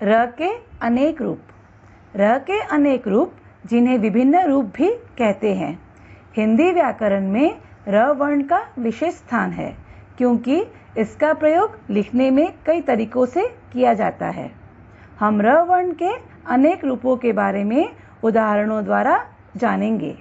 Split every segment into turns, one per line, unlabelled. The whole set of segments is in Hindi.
र के अनेक रूप। र के अनेक रूप जिन्हें विभिन्न रूप भी कहते हैं। हिंदी व्याकरण में र वर्ण का विशेष स्थान है क्योंकि इसका प्रयोग लिखने में कई तरीकों से किया जाता है। हम र वर्ण के अनेक रूपों के बारे में उदाहरणों द्वारा जानेंगे।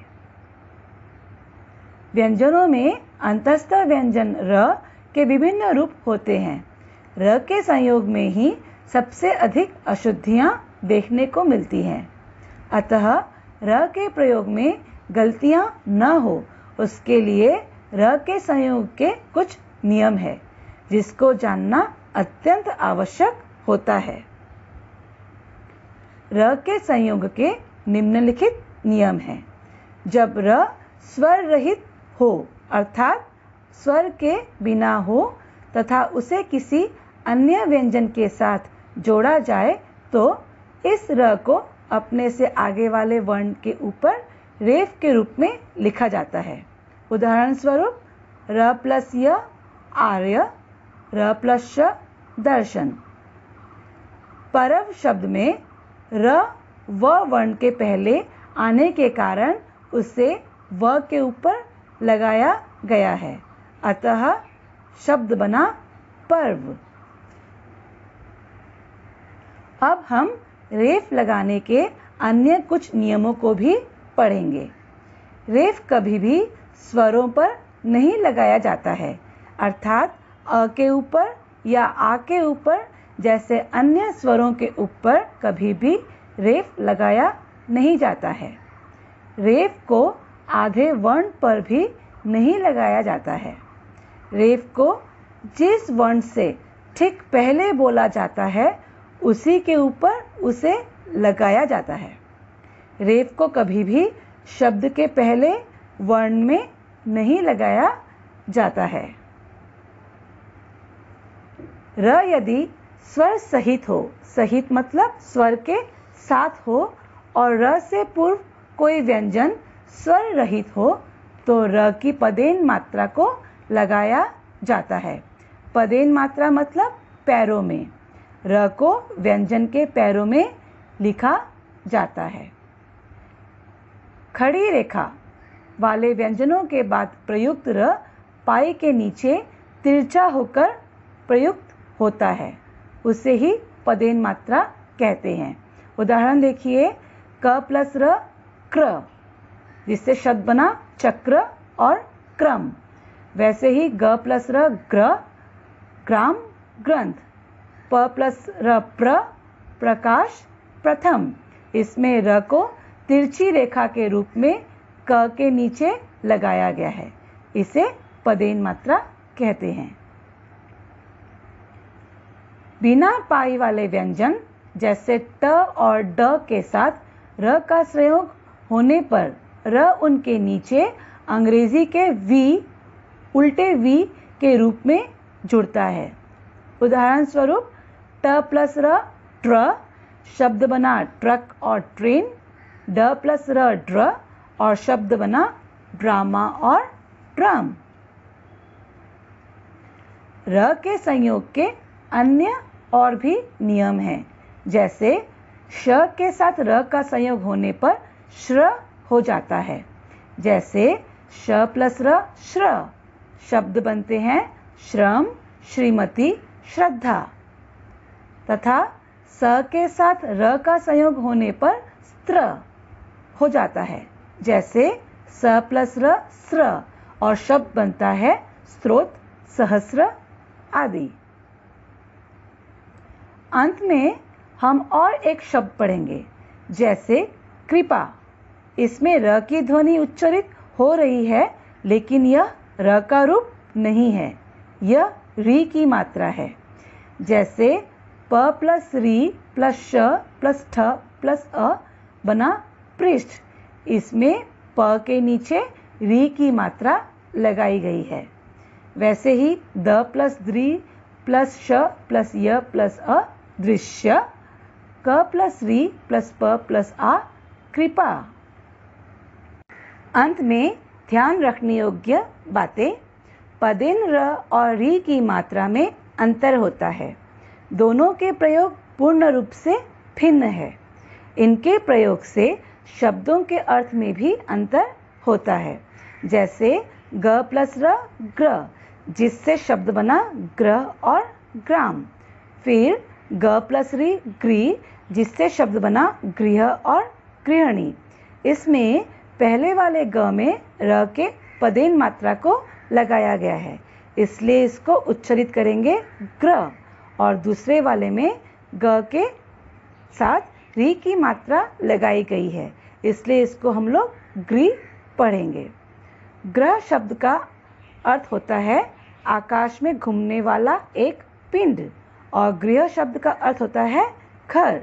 व्यंजनों में अंतस्थ व्यंजन र के विभिन्न रूप होते हैं। र के संयोग में ही सबसे अधिक अशुद्धियां देखने को मिलती हैं। अतः र के प्रयोग में गलतियां न हो उसके लिए र के संयोग के कुछ नियम है जिसको जानना अत्यंत आवश्यक होता है। र के संयोग के निम्नलिखित नियम हैं। जब र स्वर रहित हो अर्थात स्वर के बिना हो तथा उसे किसी अन्य व्यंजन के साथ जोड़ा जाए तो इस र को अपने से आगे वाले वर्ण के ऊपर रेफ के रूप में लिखा जाता है। उदाहरण स्वरूप र प्लस य आर्य, र प्लस श दर्शन। परव शब्द में र व वर्ण के पहले आने के कारण उसे व के ऊपर लगाया गया है, अतः शब्द बना पर्व। अब हम रेफ लगाने के अन्य कुछ नियमों को भी पढ़ेंगे। रेफ कभी भी स्वरों पर नहीं लगाया जाता है, अर्थात अ के ऊपर या आ के ऊपर जैसे अन्य स्वरों के ऊपर कभी भी रेफ लगाया नहीं जाता है। रेफ को आधे वर्ण पर भी नहीं लगाया जाता है। रेफ को जिस वर्ण से ठीक पहले बोला जाता है उसी के ऊपर उसे लगाया जाता है। रेफ को कभी भी शब्द के पहले वर्ण में नहीं लगाया जाता है। र यदि स्वर सहित हो, सहित मतलब स्वर के साथ हो, और र से पूर्व कोई व्यंजन स्वर रहित हो तो र की पदेन मात्रा को लगाया जाता है। पदेन मात्रा मतलब पैरों में। र को व्यंजन के पैरों में लिखा जाता है। खड़ी रेखा वाले व्यंजनों के बाद प्रयुक्त र पाई के नीचे तिरछा होकर प्रयुक्त होता है, उसे ही पदेन मात्रा कहते हैं। उदाहरण देखिए, क प्लस र क्र, जिससे शब्द बना चक्र और क्रम। वैसे ही ग प्लस र ग्र, ग्राम, ग्रंथ। प प्लस र प्र, प्रकाश, प्रथम। इसमें र को तिरछी रेखा के रूप में क के नीचे लगाया गया है, इसे पदेन मात्रा कहते हैं। बिना पाई वाले व्यंजन जैसे ट और ड के साथ र का संयोग होने पर र उनके नीचे अंग्रेजी के वी, उल्टे वी के रूप में जुड़ता है। उदाहरण स्वरूप ट प्लस र ट्र, शब्द बना ट्रक और ट्रेन। ड प्लस र ड्र और शब्द बना ड्रामा और ड्रम। र के संयोग के अन्य और भी नियम हैं, जैसे श के साथ र का संयोग होने पर श्र हो जाता है। जैसे श प्लस र श्र, शब्द बनते हैं श्रम, श्रीमती, श्रद्धा। तथा स के साथ र का संयोग होने पर स्त्र हो जाता है। जैसे स प्लस र स्र और शब्द बनता है स्रोत, सहस्र आदि। अंत में हम और एक शब्द पढ़ेंगे, जैसे कृपा। इसमें र की ध्वनि उच्चारित हो रही है, लेकिन यह र का रूप नहीं है, यह री की मात्रा है। जैसे प प्लस री प्लस श प्लस ठ प्लस अ बना पृष्ठ। इसमें प के नीचे री की मात्रा लगाई गई है। वैसे ही द प्लस द्रि प्लस श प्लस य प्लस अ दृश्य। क प्लस री प्लस प प्लस आ कृपा। अंत में ध्यान रखने योग्य बातें। पदेन र और री की मात्रा में अंतर होता है। दोनों के प्रयोग पूर्ण रूप से भिन्न है। इनके प्रयोग से शब्दों के अर्थ में भी अंतर होता है। जैसे ग प्लस र ग्र, जिससे शब्द बना ग्रह और ग्राम। फिर ग प्लस री ग्री, जिससे शब्द बना गृह और गृहिणी। इसमें पहले वाले ग में र के पदेन मात्रा को लगाया गया है, इसलिए इसको उच्चारित करेंगे ग्र, और दूसरे वाले में ग के साथ री की मात्रा लगाई गई है, इसलिए इसको हम लोग ग्री पढ़ेंगे। ग्रह शब्द का अर्थ होता है आकाश में घूमने वाला एक पिंड, और गृह शब्द का अर्थ होता है घर।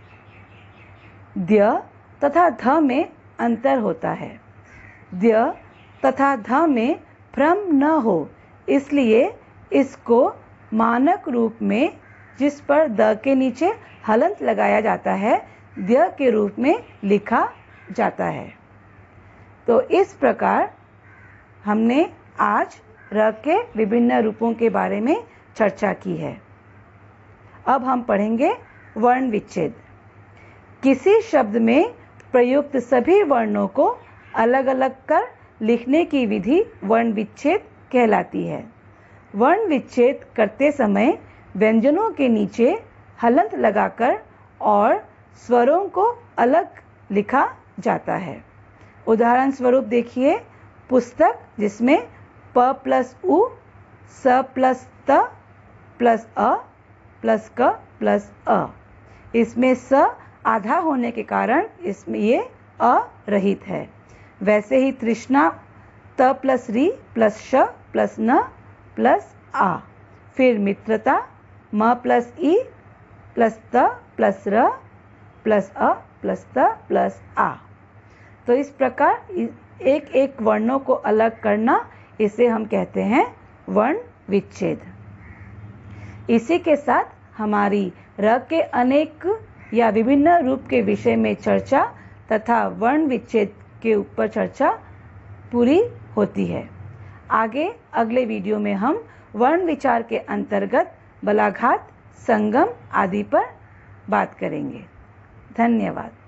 द्य तथा ध में अंतर होता है। द्य तथा ध में भ्रम न हो, इसलिए इसको मानक रूप में, जिस पर द के नीचे हलंत लगाया जाता है, द्य के रूप में लिखा जाता है। तो इस प्रकार हमने आज र के विभिन्न रूपों के बारे में चर्चा की है। अब हम पढ़ेंगे वर्ण विच्छेद। किसी शब्द में प्रयुक्त सभी वर्णों को अलग अलग कर लिखने की विधि वर्ण विच्छेद कहलाती है। वर्ण विच्छेद करते समय व्यंजनों के नीचे हलंत लगाकर और स्वरों को अलग लिखा जाता है। उदाहरण स्वरूप देखिए, पुस्तक, जिसमें प प्लस उ, स प्लस त प्लस अ प्लस क प्लस अ। इसमें स आधा होने के कारण इसमें ये अरहित है। वैसे ही तृष्णा त प्लस री प्लस श प्लस न प्लस आ। फिर मित्रता म प्लस ई प्लस त प्लस र प्लस अ प्लस त प्लस आ। तो इस प्रकार एक एक वर्णों को अलग करना, इसे हम कहते हैं वर्ण विच्छेद। इसी के साथ हमारी र के अनेक या विभिन्न रूप के विषय में चर्चा तथा वर्ण विच्छेद के ऊपर चर्चा पूरी होती है। आगे अगले वीडियो में हम वर्ण विचार के अंतर्गत बलाघात, संगम आदि पर बात करेंगे। धन्यवाद।